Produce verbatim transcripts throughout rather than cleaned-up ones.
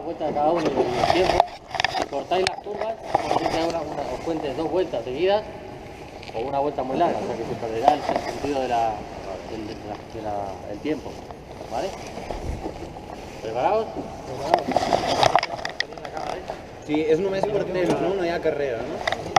las vueltas de cada uno y el tiempo. Si cortáis las curvas, una, una, os cuentes dos vueltas seguidas o una vuelta muy larga, o sea que se perderá el sentido de la, del, de la, de la, el tiempo. ¿Vale? ¿Preparados? ¿Preparados? Sí, és només per temps, no? No hi ha carrera, no?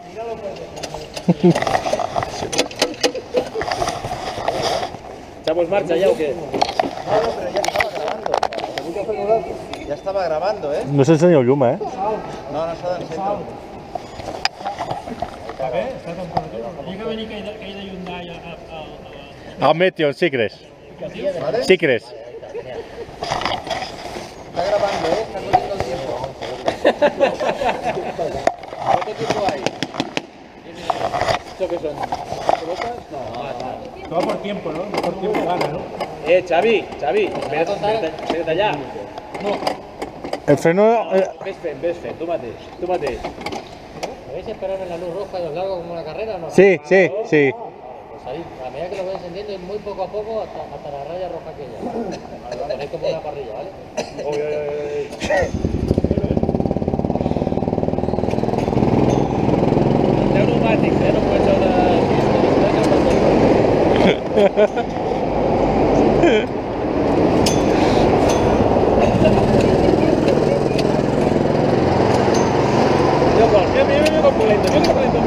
¿Echamos marcha ya o qué? No, no, pero ya estaba grabando. Ya estaba grabando, ¿eh? No s'ensenya el llum, eh? No, no s'ha d'encendre. Està bé? Està temperatura? Havia que venir que he de Hyundai a... Al Meteor, si crees. ¿Vale? Si crees. Está grabando, ¿eh? Está cogiendo el tiempo. ¿Cuánto tiempo hay? ¿Esto qué son? ¿Pelotas? No, no, no. Todo por tiempo, ¿no? Por tiempo gana, ¿no? Eh, Xavi, Xavi, vete, vete, vete allá. No. El freno... Eh, Ves fent, ves fent, tu mateix, tu mateix. ¿Podéis esperar en la luz roja y os largo como una carrera o no? sí, sí, sí. Pues ahí, a medida que lo vais encendiendo, muy poco a poco hasta, hasta la raya roja aquella. Tenéis como una parrilla, ¿vale? Uy, uy, uy, uy. Pneumàtics, eh? No pots veure... Mira, mira, mira com polenta, mira com polenta.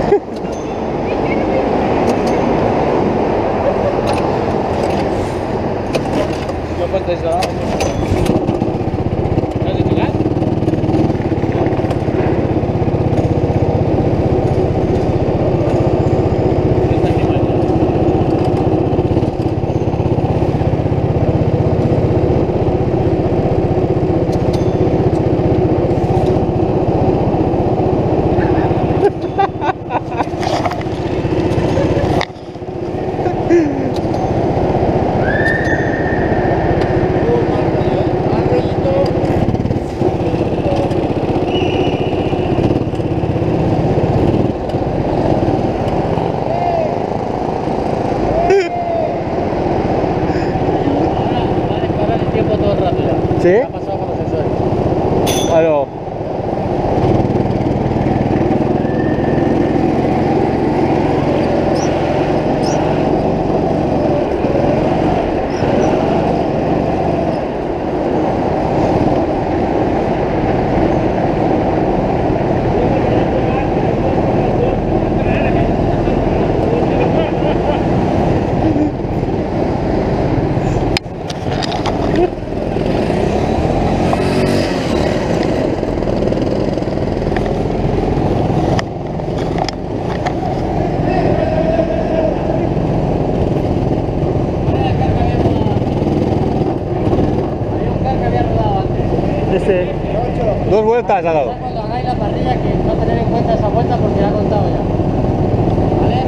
Jo pateix de dalt. No has aturat? ¿Sí? ¿Qué ha pasado con los sensores? Claro. Ese. Dos vueltas ha dado. Cuando hagáis la parrilla, que no tener en cuenta esa vuelta porque la he contado ya. ¿Vale?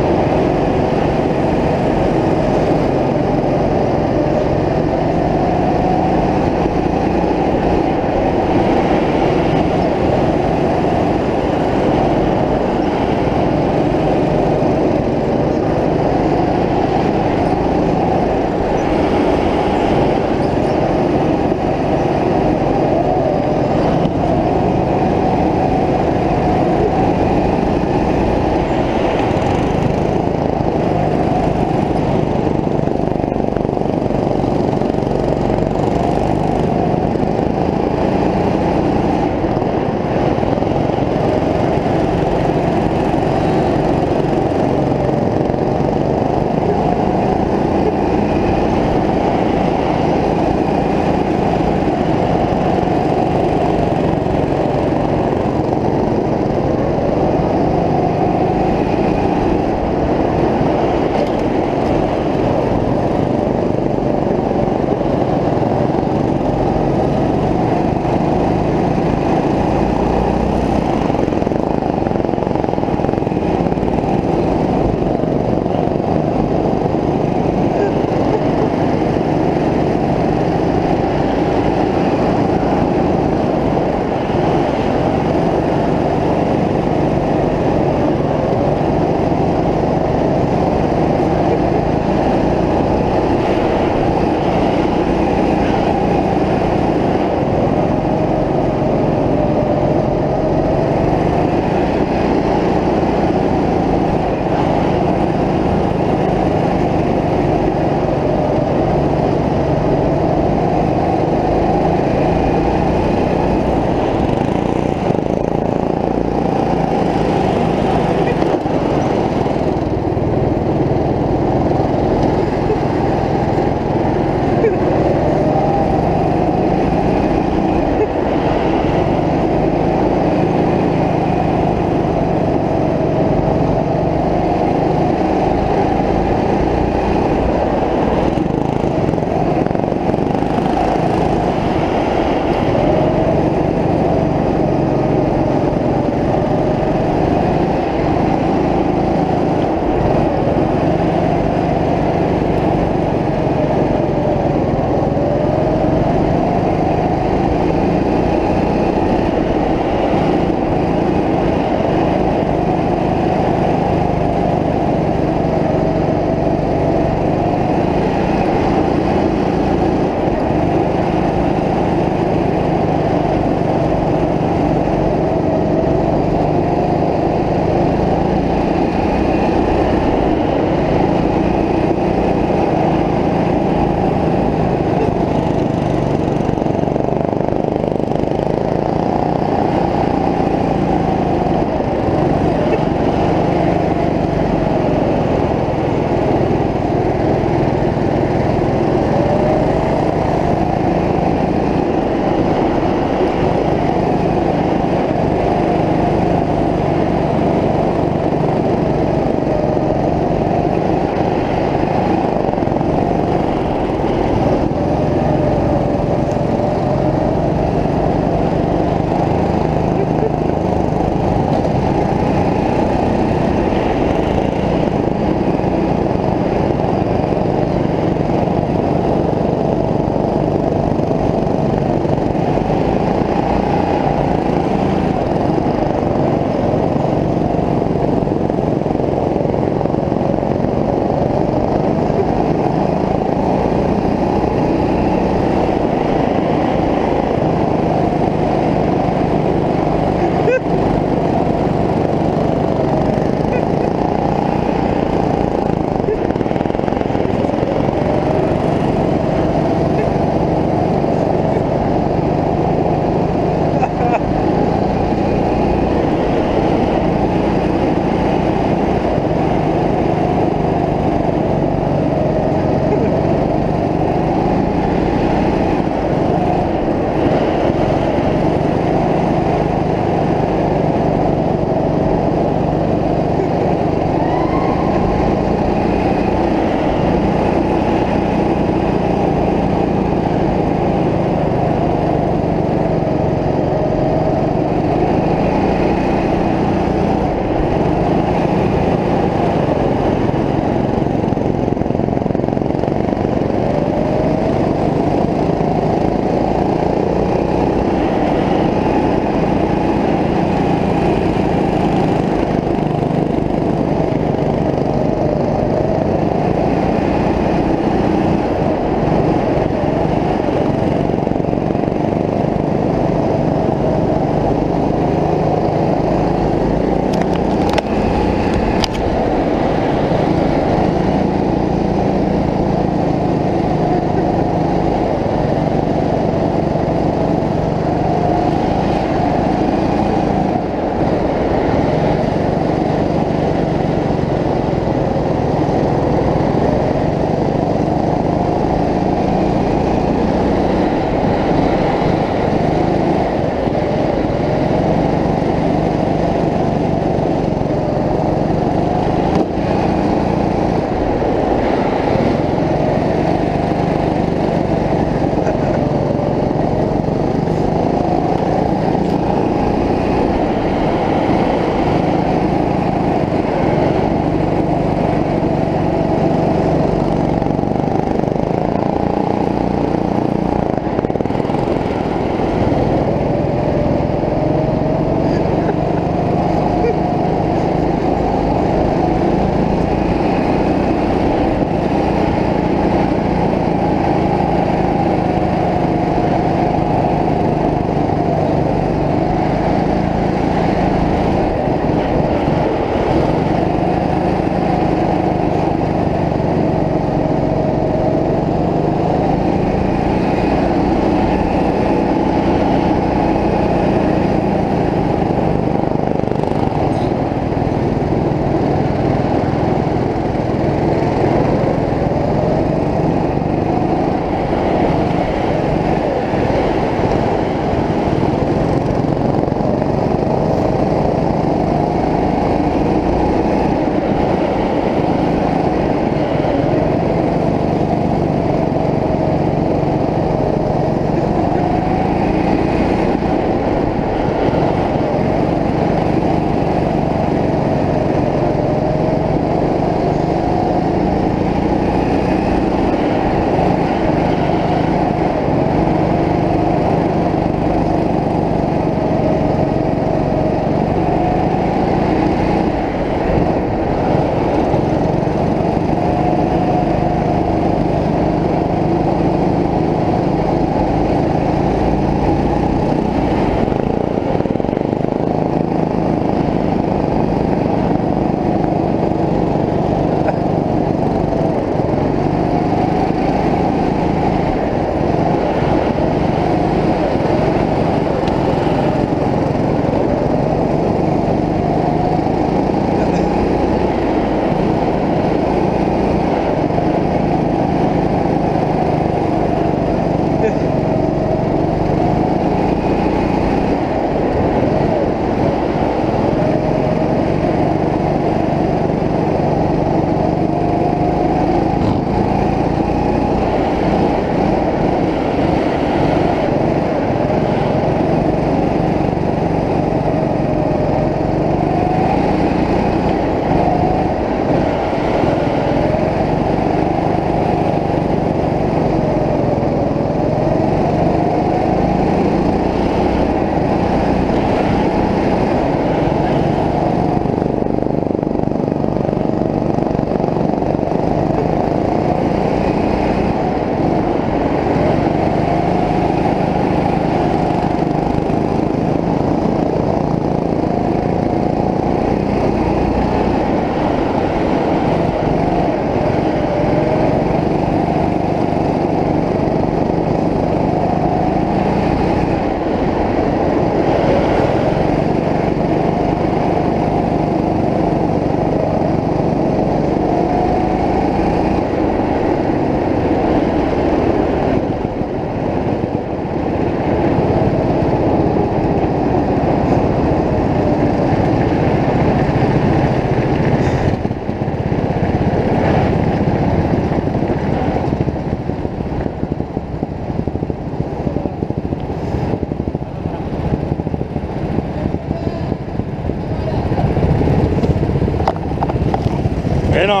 Que no?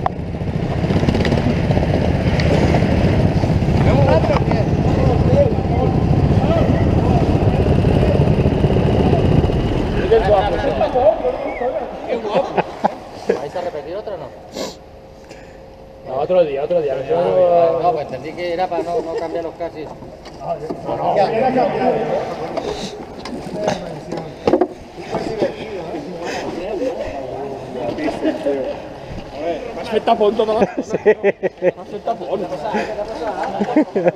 Qué guapo. ¿Vais a repetir otro o no? No, otro día, otro día. No, no, pues entendí que era para no, no cambiar los casis. No, no, era cambiado. M'has fet tapón tota la... Sí. M'has fet tapón. Què ha passat? Què ha passat?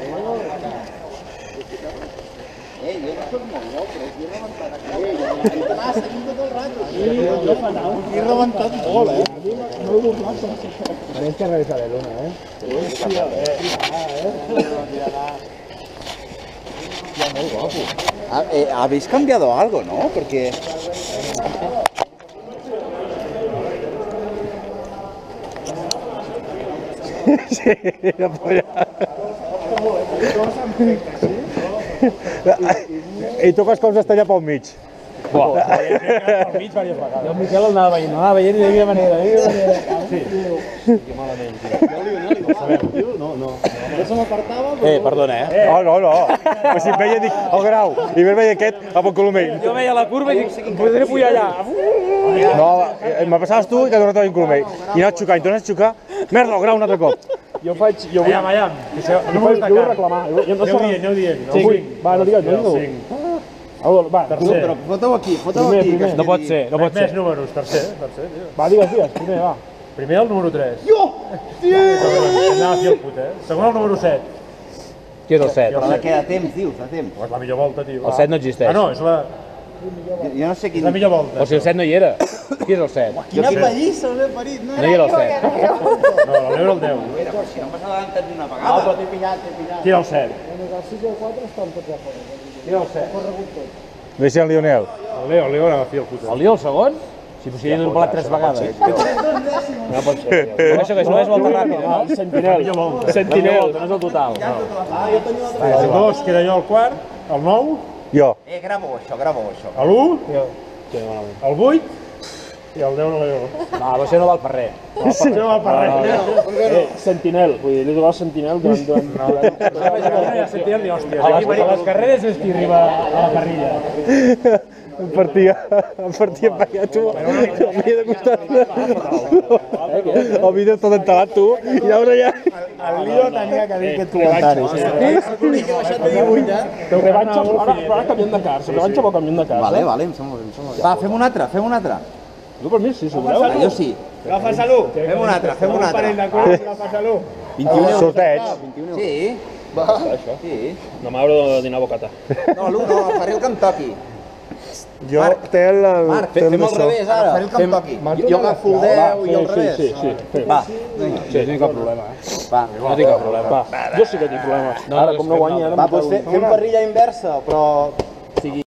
Eh, jo no soc molt nou, però aquí he rebentat aquí. I t'anava seguint tot el rato. Aquí he rebentat molt, eh? No he burlat. Tenéis que revisar el una, eh? Hòstia, Ya, muy guapo. Ah, eh, Habéis cambiado algo, ¿no? Porque... Sí, la polla. I tu que com s'estalla pel mig. Buah, pel mig diverses vegades. Jo el Miquel el anava veient, anava veient i de quina manera, de quina manera. Sí. Que malament, tio. No, no. Jo se m'apartava, Eh, perdona, eh? Oh, no, no. Però si em veia, dic, el Grau, i em veia aquest a Pont Colomell. Jo veia la curva i dic, podré pujar allà. No, me passaves tu i que no t'havia Colomell. I anaves xocant, i tornes a xocar, merda, el Grau un altre cop. Jo faig... Jo vull... Aviam, aviam. No vull, jo vull reclamar. Jo no Aneu sé... dient, aneu dient. No vull. Va, no digues, no digues. Va, Tercer. però foteu aquí, foteu Primer, aquí. primer. que No pot estigui- ser, no pot Més ser. números, tercer, tercer, tio. Va, digues, digues, primer, va. Primer el número tres. Jo! Anava a fer el put, eh? Segon el número set. Qui és el set? Però de què, de temps, dius, de temps. Pues la millor volta, tio. El set no existeix. Ah, no, és la, Jo no sé és quin... la millor volta. O sigui, el set no hi era. Qui és el set? Quina pallissa us he parit, no? No hi era el set. No, el meu era el deu. Mira, però si no m'has adelantat ni una vegada. No, però t'he pillat, t'he pillat. Qui era el set? Qui era el set? Deixa el Lionel. El Leo, el Leo anava a fer el put. El Leo, el segon? Si potser hi ha doblat tres vegades. No pot ser. Per això que és només volta ràpida, no? Sentinel. Sentinel, no és el total. El dos, que era jo el quart, el nou, Jo. Eh, gravo això, gravo això. l'u, el vuit i el deu no l'he No, però això no val per res. Sí, no va per res. Eh, Sentinel, vull dir, li donar Sentinel durant... durant... No, no, Sentinel ni hòsties. a, les, a les carreres és qui arriba a la parrilla. Em partia, em partia per allà, tu. M'havia de costat. El vídeo tot entelat, tu. I llavors allà... El Lio tenia que dir aquest comentari. L'únic que he baixat de divuit, eh? Te revanxa, ara, ara canviem de car, se revanxa vol canviem de car. Vale, vale, em sembla bé, em sembla bé. Va, fem un altre, fem un altre. Tu per mi sí, si voleu. Ah, jo sí. Agafa salut. Fem un altre, fem un altre. Agafa salut. vint i u Sorteig. Sí. Sí. No m'hauré de dinar bocata. No, l'u no, faré el Kentucky. Jo té el... Marc, fem al revés ara. Faré el Kentucky. Jo agafo el deu i al revés. Sí, sí, sí. Va. Sí, no tinc cap problema, eh? Va, No tinc cap problema. Va. Jo sí que tinc problemes. Ara, com no guanyi, ara va, doncs fem parrilla inversa, però